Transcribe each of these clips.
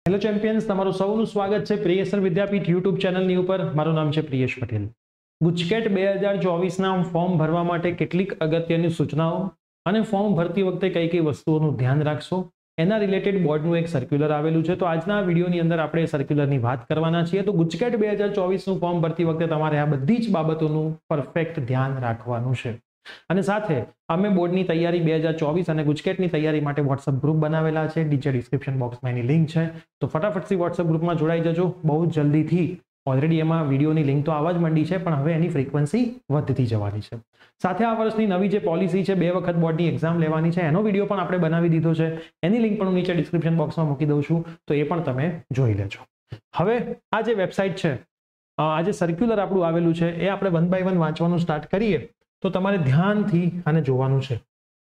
Hello champions, તમારું સૌનું સ્વાગત છે પ્રિયેશ વિદ્યાપીઠ યુટ્યુબ ચેનલની ઉપર. મારું નામ છે પ્રિયેશ પટેલ. ગુજકેટ 2024ના ફોર્મ ભરવા માટે કેટલીક અગત્યની સૂચનાઓ અને ફોર્મ ભરતી વખતે કઈ કઈ વસ્તુઓનું ધ્યાન રાખશો એના રિલેટેડ બોર્ડનું એક સર્ક્યુલર આવેલું છે. તો આજના વિડીયોની અંદર આપણે સર્ક્યુલરની વાત કરવાના છીએ. તો ગુજકેટ 2024નું ફોર્મ ભરતી વખતે તમારે આ બધી જ બાબતોનું પરફેક્ટ ધ્યાન રાખવાનું છે. અને સાથે અમે બોર્ડની તૈયારી 2024 અને ગુજકેટની તૈયારી માટે વોટ્સઅપ ગ્રુપ બનાવેલા છે. નીચે ડિસ્ક્રિપ્શન બોક્સમાં એની લિંક છે, તો ફટાફટથી વોટ્સઅપ ગ્રુપમાં જોડાઈ જજો. બહુ જલ્દીથી ઓલરેડી એમાં વિડીયોની લિંક તો આવવા જ માંડી છે, પણ હવે એની ફ્રીક્વન્સી વધતી જવાની છે. સાથે આ વર્ષની નવી જે પોલિસી છે, 2 વખત બોર્ડની એક્ઝામ લેવાની છે, એનો વિડીયો પણ આપણે બનાવી દીધો છે. એની લિંક પણ હું નીચે ડિસ્ક્રિપ્શન બોક્સમાં મૂકી દઉં છું, તો એ પણ તમે જોઈ લેજો. હવે આ જે વેબસાઇટ છે, આ જે સર્ક્યુલર આપણું આવેલું છે, એ આપણે 1 બાય 1 વાંચવાનું સ્ટાર્ટ કરીએ તો તમારે ધ્યાનથી આને જોવાનું છે.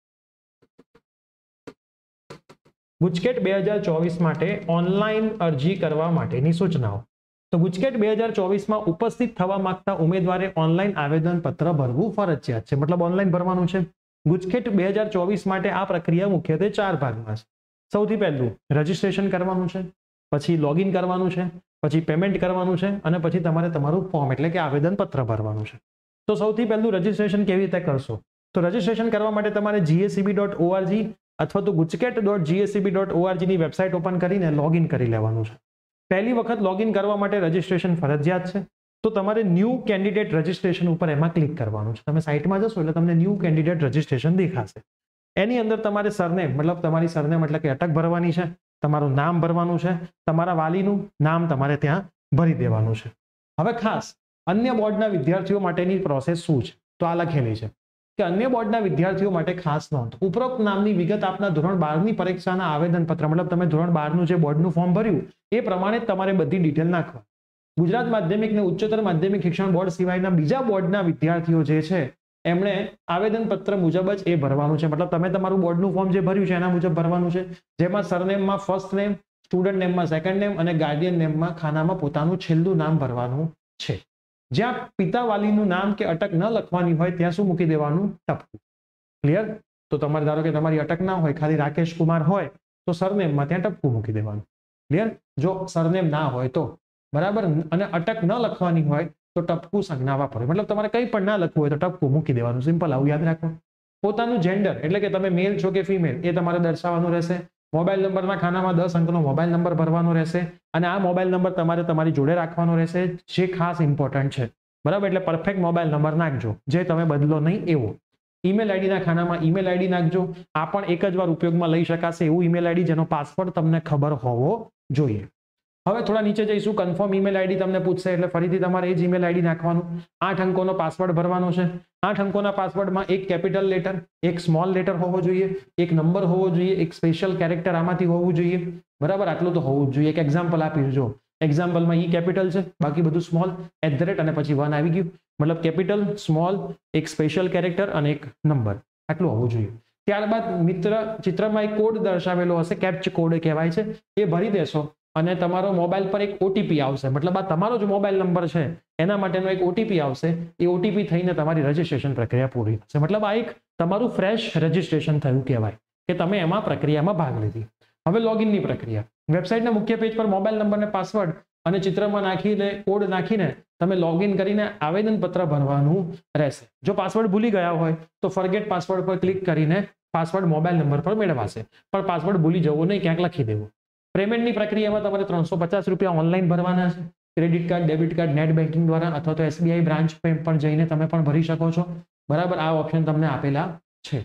ગુજકેટ 2024 માટે ઓનલાઈન અરજી કરવા માટેની સૂચનાઓ. તો ગુજકેટ 2024માં ઉપસ્થિત થવા માંગતા ઉમેદવારે ઓનલાઈન આવેદનપત્ર ભરવું ફરજિયાત છે, મતલબ ઓનલાઈન ભરવાનું છે. ગુજકેટ 2024 માટે આ પ્રક્રિયા મુખ્યત્વે 4 ભાગમાં છે. સૌથી પહેલું રજીસ્ટ્રેશન કરવાનું છે, પછી લોગિન કરવાનું છે, પછી પેમેન્ટ કરવાનું છે, અને પછી તમારે તમારું ફોર્મ એટલે કે આવેદનપત્ર ભરવાનું છે. તો સૌથી પહેલું રજીસ્ટ્રેશન કેવી રીતે કરશો? તો રજીસ્ટ્રેશન કરવા માટે તમારે GSEB.org અથવા તો gujarat.gseb.org ની વેબસાઇટ ઓપન કરીને લોગિન કરી લેવાનું છે. પહેલી વખત લોગિન કરવા માટે રજીસ્ટ્રેશન ફરજિયાત છે. તો તમારે ન્યૂ કેન્ડિડેટ રજીસ્ટ્રેશન ઉપર એમાં ક્લિક કરવાનું છે. તમે સાઇટમાં જશો એટલે તમને ન્યૂ કેન્ડિડેટ રજીસ્ટ્રેશન દેખાશે. એની અંદર તમારે સરનેમ મતલબ તમારી સરનેમ એટલે કે અટક ભરવાની છે, તમારું નામ ભરવાનું છે, તમારા વાલીનું નામ તમારે ત્યાં ભરી દેવાનું છે. હવે ખાસ અન્ય બોર્ડના વિદ્યાર્થીઓ માટેની પ્રોસેસ શું છે? તો આ લખેલી છે કે અન્ય બોર્ડના વિદ્યાર્થીઓ માટે ખાસ નોંધ. ઉપરોક્ત નામની વિગત આપના ધોરણ 12ની પરીક્ષાના આવેદનપત્ર મતલબ તમે ધોરણ 12નું જે બોર્ડનું ફોર્મ ભર્યું એ પ્રમાણે તમારે બધી ડિટેલ નાખવા. ગુજરાત માધ્યમિક અને ઉચ્ચતર માધ્યમિક શિક્ષણ બોર્ડ સિવાયના બીજા બોર્ડના વિદ્યાર્થીઓ જે છે એમણે આવેદનપત્ર મુજબ જ એ ભરવાનું છે. મતલબ તમે તમારું બોર્ડનું ફોર્મ જે ભર્યું છે એના મુજબ ભરવાનું છે, જેમાં સરનેમમાં ફર્સ્ટ નેમ, સ્ટુડન્ટ નેમમાં સેકન્ડ નેમ અને ગાર્ડિયન નેમમાં ખાનામાં પોતાનું છેલ્લું નામ ભરવાનું છે. જ્યાં પિતા વાલીનું નામ કે અટક ન લખવાની હોય ત્યાં શું મૂકી દેવાનું? ટપકું. ક્લિયર? તો તમારે ધારો કે તમારી અટક ના હોય, ખાલી રાકેશ કુમાર હોય તો સરનેમમાં ત્યાં ટપકું મૂકી દેવાનું. ક્લિયર? જો સરનેમ ના હોય તો બરાબર, અને અટક ન લખવાની હોય તો ટપકું સંજ્ઞા વાપરો. મતલબ તમારે કંઈ પણ ના લખવું હોય તો ટપકું મૂકી દેવાનું. સિમ્પલ, આવું યાદ રાખો. પોતાનું જેન્ડર એટલે કે તમે મેલ છો કે ફિમેલ એ તમારે દર્શાવવાનું રહેશે. મોબાઈલ નંબરના ખાનામાં 10 અંકનો મોબાઈલ નંબર ભરવાનો રહેશે, અને આ મોબાઈલ નંબર તમારે તમારી જોડે રાખવાનો રહેશે, જે ખાસ ઇમ્પોર્ટન્ટ છે. બરાબર, એટલે પરફેક્ટ મોબાઈલ નંબર નાખજો, જે તમે બદલો નહીં એવો. ઈમેલ આઈડીના ખાનામાં ઈમેલ આઈડી નાખજો. આ પણ એક જ વાર ઉપયોગમાં લઈ શકાશે એવું ઈમેલ આઈડી જેનો પાસવર્ડ તમને ખબર હોવો જોઈએ. હવે થોડા નીચે જઈશું. કન્ફર્મ ઈમેલ આઈડી તમને પૂછશે એટલે ફરીથી તમારે એ જ ઈમેલ આઈડી નાખવાનું. 8 અંકોનો પાસવર્ડ ભરવાનો છે. 8 અંકોના પાસવર્ડમાં એક કેપિટલ લેટર, એક સ્મોલ લેટર હોવો જોઈએ, એક નંબર હોવો જોઈએ, એક સ્પેશિયલ કેરેક્ટર આમાંથી હોવું જોઈએ. બરાબર, આટલું તો હોવું જ જોઈએ. એક એક્ઝામ્પલ આપીશ. જો એક્ઝામ્પલમાં ઈ કેપિટલ છે, બાકી બધું સ્મોલ, @ અને પછી 1 આવી ગયું. મતલબ કેપિટલ, સ્મોલ, એક સ્પેશિયલ કેરેક્ટર અને એક નંબર, આટલું હોવું જોઈએ. ત્યારબાદ મિત્ર ચિત્રમાં એક કોડ દર્શાવેલો હશે, કેપ્ચ કોડ કહેવાય છે, એ ભરી દેશો અને તમારો મોબાઈલ પર એક ઓટીપી આવશે. મતલબ આ તમારો જ મોબાઈલ નંબર છે એના માટેનો એક ઓટીપી આવશે. એ ઓટીપી થઈને તમારી રજીસ્ટ્રેશન પ્રક્રિયા પૂરી થશે. મતલબ આ એક તમારું ફ્રેશ રજીસ્ટ્રેશન થયું કહેવાય કે તમે એમાં પ્રક્રિયામાં ભાગ લીધી. હવે લોગિનની પ્રક્રિયા. વેબસાઇટના મુખ્ય પેજ પર મોબાઈલ નંબર ને પાસવર્ડ અને ચિત્રમાં નાખીને કોડ નાખીને તમે લોગિન કરીને આવેદનપત્ર ભરવાનું રહેશે. જો પાસવર્ડ ભૂલી ગયા હોય તો ફોરગેટ પાસવર્ડ પર ક્લિક કરીને પાસવર્ડ મોબાઈલ નંબર પર મેળવાશે, પણ પાસવર્ડ ભૂલી જવો નહીં, ક્યાંક લખી દેવું. પેમેન્ટની પ્રક્રિયામાં તમારે 350 રૂપિયા ઓનલાઈન ભરવાના છે. Credit card, debit card, net banking દ્વારા અથવા તો SBI બ્રાન્ચ પણ જઈને તમે પણ ભરી શકો છો. બરાબર, આ ઓપ્શન તમને આપેલા છે.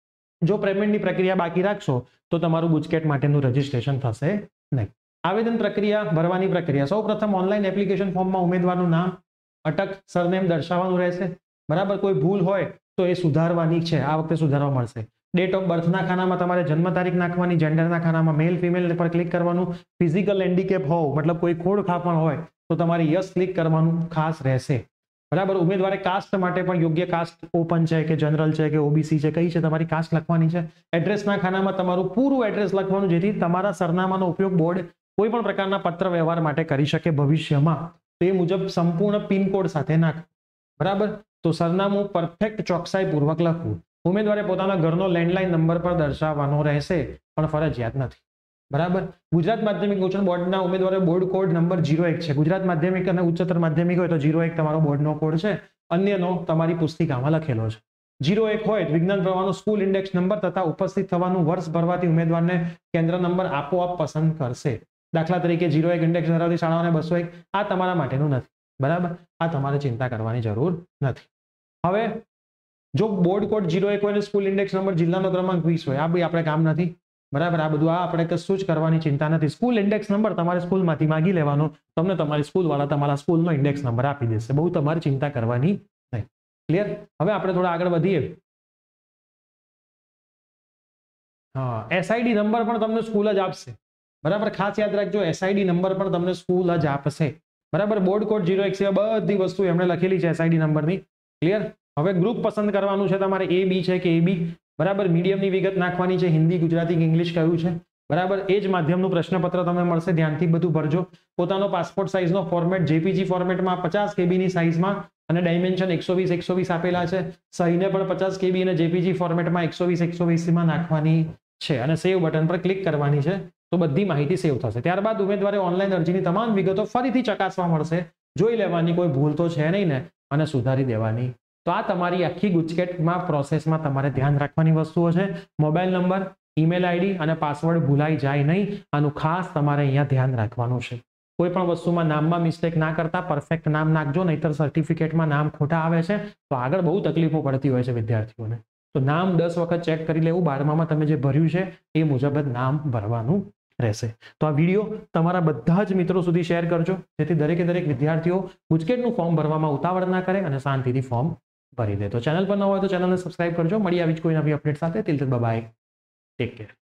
જો પેમેન્ટની પ્રક્રિયા બાકી રાખશો તો તમારું ગુજકેટ માટેનું રજીસ્ટ્રેશન થશે નહીં. આવેદન પ્રક્રિયા, ભરવાની પ્રક્રિયા. સૌ પ્રથમ ઓનલાઈન એપ્લિકેશન ફોર્મમાં ઉમેદવારનું નામ, અટક, સરનેમ દર્શાવવાનું રહેશે. બરાબર, કોઈ ભૂલ હોય તો એ સુધારવાની છે, આ વખતે સુધારવા મળશે. ડેટ ઓફ બર્થના ખાનામાં તમારે જન્મ તારીખ નાખવાની, જેન્ડરના ખાનામાં મેલ ફિમેલ પર ક્લિક કરવાનું. ફિઝિકલ હેન્ડીકેપ હોવ મતલબ કોઈ ખોડ ખાપણ હોય તો તમારે યસ ક્લિક કરવાનું ખાસ રહેશે. બરાબર, ઉમેદવારે કાસ્ટ માટે પણ યોગ્ય કાસ્ટ ઓપન છે કે જનરલ છે કે ઓબીસી છે, કઈ છે તમારી કાસ્ટ લખવાની છે. એડ્રેસના ખાનામાં તમારું પૂરું એડ્રેસ લખવાનું, જેથી તમારા સરનામાનો ઉપયોગ બોર્ડ કોઈ પણ પ્રકારના પત્ર વ્યવહાર માટે કરી શકે ભવિષ્યમાં. તે મુજબ સંપૂર્ણ પિનકોડ સાથે નાખ. બરાબર, તો સરનામું પરફેક્ટ ચોકસાઈપૂર્વક લખવું. ઉમેદવારે પોતાના ઘરનો લેન્ડલાઇન નંબર પર દર્શાવવાનો રહેશે, પણ ફરજિયાત નથી. બરાબર. ગુજરાત માધ્યમિક ઉચ્ચતર બોર્ડના ઉમેદવારો બોર્ડ કોડ નંબર 01 છે. ગુજરાત માધ્યમિક અને ઉચ્ચતર માધ્યમિક હોય તો 01 તમારો બોર્ડનો કોડ છે. અન્યનો તમારી પુસ્તિકામાં લખેલો છે. 01 હોય તો વિજ્ઞાન પ્રવાહનો સ્કૂલ ઇન્ડેક્સ નંબર તથા ઉપસ્થિત થવાનું વર્ષ ભરવાથી ઉમેદવારને કેન્દ્ર નંબર આપોઆપ પસંદ કરશે. દાખલા તરીકે 01 ઇન્ડેક્સ ધરાવતી શાળાઓને 201 આ તમારા માટેનું નથી. બરાબર, આ તમારે ચિંતા કરવાની જરૂર નથી. હવે જો બોર્ડ કોડ 01 હોય અને સ્કૂલ ઇન્ડેક્સ નંબર જિલ્લાનો ક્રમાંક 20 હોય, આ બી આપણે કામ નથી. બરાબર, આ બધું આપણે કશું જ કરવાની ચિંતા નથી. સ્કૂલ ઇન્ડેક્સ નંબર તમારે સ્કૂલમાંથી માગી લેવાનો, તમને તમારી સ્કૂલવાળા તમારા સ્કૂલનો ઇન્ડેક્સ નંબર આપી દેશે. બહુ તમારે ચિંતા કરવાની નહીં. ક્લિયર? હવે આપણે થોડા આગળ વધીએ. હા, એસઆઈડી નંબર પણ તમને સ્કૂલ જ આપશે. બરાબર, ખાસ યાદ રાખજો, એસઆઈડી નંબર પણ તમને સ્કૂલ જ આપશે. બરાબર, બોર્ડ કોડ 01 સિવાય બધી વસ્તુ એમણે લખેલી છે એસઆઈડી નંબરની. ક્લિયર? હવે ગ્રુપ પસંદ કરવાનું છે તમારે, એ બી છે કે એ બી. બરાબર, મીડિયમની વિગત નાખવાની છે, હિન્દી, ગુજરાતી કે ઇંગ્લિશ કયું છે. બરાબર, એ જ માધ્યમનું પ્રશ્નપત્ર તમને મળશે, ધ્યાનથી બધું ભરજો. પોતાનો પાસપોર્ટ સાઇઝનો ફોર્મેટ જેપીજી ફોર્મેટમાં 50 કેબીની સાઇઝમાં અને ડાયમેન્શન 120 આપેલા છે. સહીને પણ 50 કેબી અને જેપીજી ફોર્મેટમાં 120 માં નાખવાની છે અને સેવ બટન પર ક્લિક કરવાની છે. તો બધી માહિતી સેવ થશે. ત્યારબાદ ઉમેદવારે ઓનલાઈન અરજીની તમામ વિગતો ફરીથી ચકાસવા મળશે. જોઈ લેવાની, કોઈ ભૂલ તો છે નહીં ને, અને સુધારી દેવાની. તો આ તમારી આખી ગુજકેટમાં પ્રોસેસમાં તમારે ધ્યાન રાખવાની વસ્તુઓ છે. મોબાઈલ નંબર, ઈમેલ આઈડી અને પાસવર્ડ ભૂલાઈ જાય નહીં, આનું ખાસ તમારે અહીંયા ધ્યાન રાખવાનું છે. કોઈ પણ વસ્તુમાં નામમાં મિસ્ટેક ના કરતા પરફેક્ટ નામ નાખજો, નહીતર સર્ટિફિકેટમાં નામ ખોટા આવે છે તો આગળ બહુ તકલીફો પડતી હોય છે વિદ્યાર્થીઓને. તો નામ 10 વખત ચેક કરી લેવું. 12માં તમે જે ભર્યું છે એ મુજબ જ નામ ભરવાનું રહેશે. તો આ વિડીયો તમારા બધા જ મિત્રો સુધી શેર કરજો, જેથી દરેકે દરેક વિદ્યાર્થીઓ ગુજકેટનું ફોર્મ ભરવામાં ઉતાવળ ના કરે અને શાંતિથી ફોર્મ ભરી દે. તો ચેનલ પર ન હોય તો ચેનલને સબસ્ક્રાઇબ કરજો. મળી આવી જ કોઈ નવી અપડેટ સાથે. Till then bye bye, take care.